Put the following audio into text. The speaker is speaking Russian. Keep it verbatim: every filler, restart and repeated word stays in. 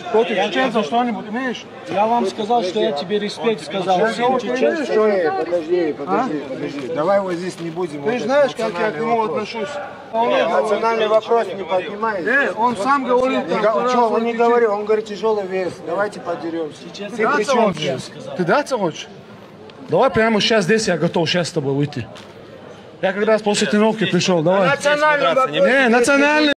Против чеченцев что-нибудь имеешь? Я вам сказал, что я тебе респект сказал. Всем чеченцам. Стой, подожди, подожди, подожди. Давай вот здесь не будем. Ты знаешь, как я к нему отношусь. Национальный вопрос не поднимай. Э, он сам говорит, Что, он не говорил, он говорит тяжелый вес. Давайте подеремся. Ты при чем здесь? Ты драться хочешь? Давай прямо сейчас здесь, я готов сейчас с тобой выйти. Я как раз после тренировки пришел, давай. Национальный вопрос. Не, национальный.